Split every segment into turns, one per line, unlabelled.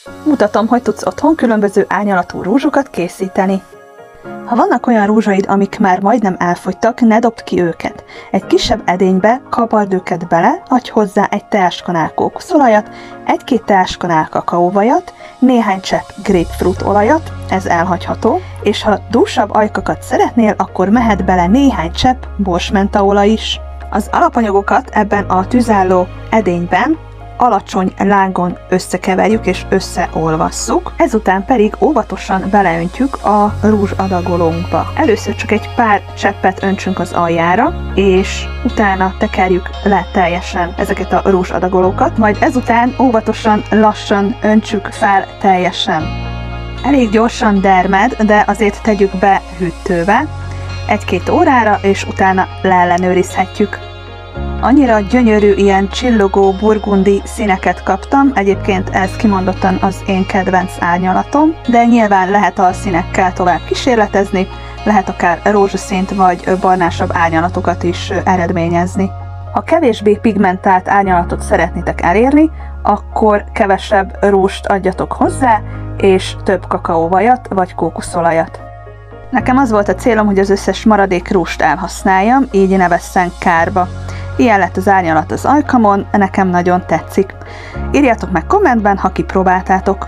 Mutatom, hogy tudsz otthon különböző árnyalatú rúzsokat készíteni. Ha vannak olyan rúzsaid, amik már majdnem elfogytak, ne dobd ki őket. Egy kisebb edénybe kapard őket bele, adj hozzá egy teáskanál kókuszolajat, 1-2 teáskanál kakaóvajat, néhány csepp grapefruit olajat, ez elhagyható, és ha dúsabb ajkakat szeretnél, akkor mehet bele néhány csepp borsmentaolaj is. Az alapanyagokat ebben a tüzálló edényben alacsony lágon összekeverjük és összeolvasszuk, ezután pedig óvatosan beleöntjük a rúzsadagolónkba. Először csak egy pár cseppet öntsünk az aljára, és utána tekerjük le teljesen ezeket a rúzsadagolókat, majd ezután óvatosan, lassan öntsük fel teljesen. Elég gyorsan dermed, de azért tegyük be hűtőbe 1-2 órára, és utána leellenőrizhetjük. Annyira gyönyörű, ilyen csillogó burgundi színeket kaptam, egyébként ez kimondottan az én kedvenc árnyalatom, de nyilván lehet a színekkel tovább kísérletezni, lehet akár rózsaszínt vagy barnásabb árnyalatokat is eredményezni. Ha kevésbé pigmentált árnyalatot szeretnétek elérni, akkor kevesebb rúzst adjatok hozzá, és több kakaóvajat vagy kókuszolajat. Nekem az volt a célom, hogy az összes maradék rúzst elhasználjam, így ne vesszen kárba. Ilyen lett az árnyalat az ajkamon, nekem nagyon tetszik. Írjátok meg kommentben, ha kipróbáltátok.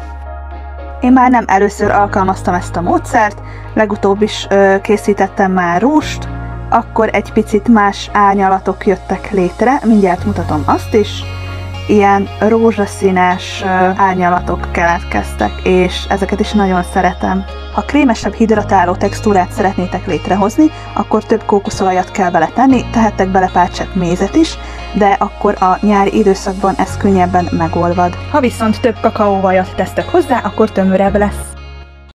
Én már nem először alkalmaztam ezt a módszert, legutóbb is készítettem már rúzst, akkor egy picit más árnyalatok jöttek létre, mindjárt mutatom azt is. Ilyen rózsaszínes árnyalatok keletkeztek, és ezeket is nagyon szeretem. Ha krémesebb, hidratáló textúrát szeretnétek létrehozni, akkor több kókuszolajat kell beletenni, tehettek bele pár csepp mézet is, de akkor a nyári időszakban ez könnyebben megolvad. Ha viszont több kakaóvajat tesztek hozzá, akkor tömörebb lesz.